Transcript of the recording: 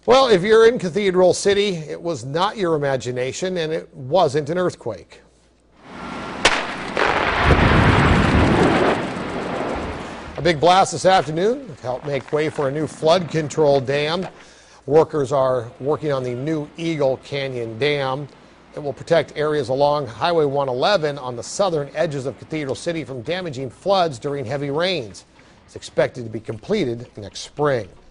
Well, if you're in Cathedral City, it was not your imagination, and it wasn't an earthquake. A big blast this afternoon helped make way for a new flood control dam. Workers are working on the new Eagle Canyon Dam. It will protect areas along Highway 111 on the southern edges of Cathedral City from damaging floods during heavy rains. It's expected to be completed next spring.